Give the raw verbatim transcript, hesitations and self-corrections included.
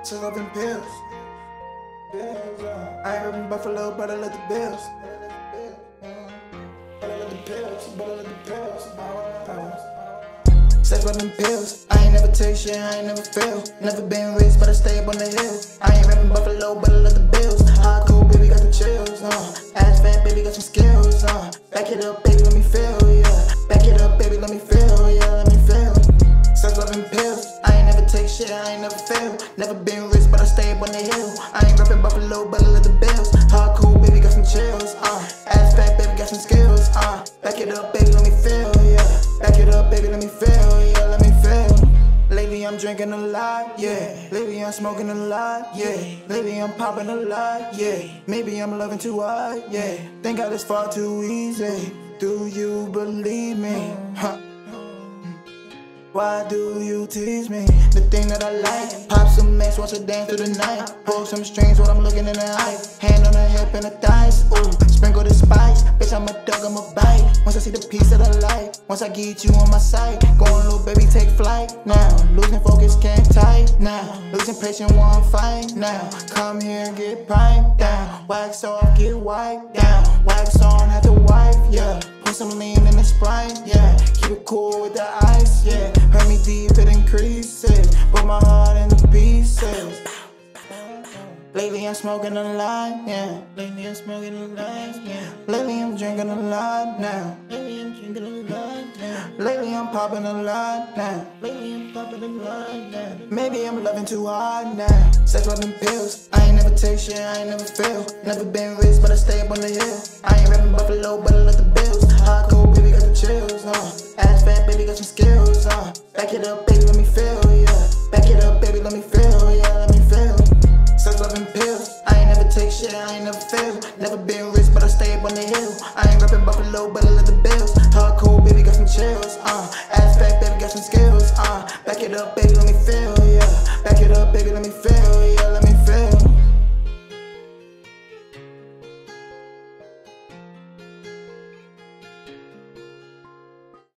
Took up in pills. I ain't rapping Buffalo, but I let the bills. But I let the pills, but I let the pills. Step up in pills. I ain't never take shit, I ain't never fail. Never been rich, but I stay up on the hill. I ain't rapping Buffalo, but I let the bills. High cool, baby, got the chills. Uh. Ass fat, baby, got some skills. Uh. Back it up, baby, let me feel, yeah. Back it up, baby, let me feel, yeah, let me feel. Step up in pills. I ain't never take shit, I ain't never fail. Never been rich, but I stay up on the hill. I ain't rapping Buffalo, but I let the bills. Hard cool, baby, got some chills. Uh, ass fat, baby, got some skills. Uh, back it up, baby, let me feel, yeah. Back it up, baby, let me feel, yeah, let me feel. Lately I'm drinking a lot, yeah. Lately I'm smoking a lot, yeah. Lately I'm popping a lot, yeah. Maybe I'm loving too hard, yeah. Think I just far too easy. Do you believe me? Huh? Why do you tease me? The thing that I like. Pop some mess, watch her dance through the night. Pull some strings while I'm looking in the eye. Hand on her hip and her thighs. Ooh, sprinkle the spice. Bitch, I'm a dog, I'm a bite. Once I see the piece that I like, once I get you on my side, go on, little baby, take flight now. Losing focus, can't tight now. Losing patience, one fight now. Come here and get piped down. Wax off, get wiped down. Wax on, have to wipe, yeah. Put some lean in the Sprite, yeah. Keep it cool with the ice, yeah. Hurt me deep, it increases. Put my heart into pieces. Lately I'm smoking a lot, yeah. Lately I'm smoking a lot, yeah. Lately I'm drinking a lot now. Lately I'm drinking a lot now. Lately I'm popping a lot now. Lately I'm popping a lot now. Maybe I'm loving too hard now. Sex rubbing pills. I ain't never take shit, I ain't never fail. Never been rich, but I stay up on the hill. I ain't rapping Buffalo, but I let the bills. High cool, baby, got the chills, uh. Ass fat, baby, got some skills, uh. Back it up, baby, let me feel, yeah. Back it up, baby, let me feel, yeah, let me feel. Sex loving pills. I ain't never take shit, I ain't never fail. Never been rich, but I stay up on the hill. I ain't rapping Buffalo, but I let the bills. Hard cool, baby, got some chills, uh. Ass fat, baby, got some skills, uh. Back it up, baby, let me feel, yeah. Back it up, baby, let me feel.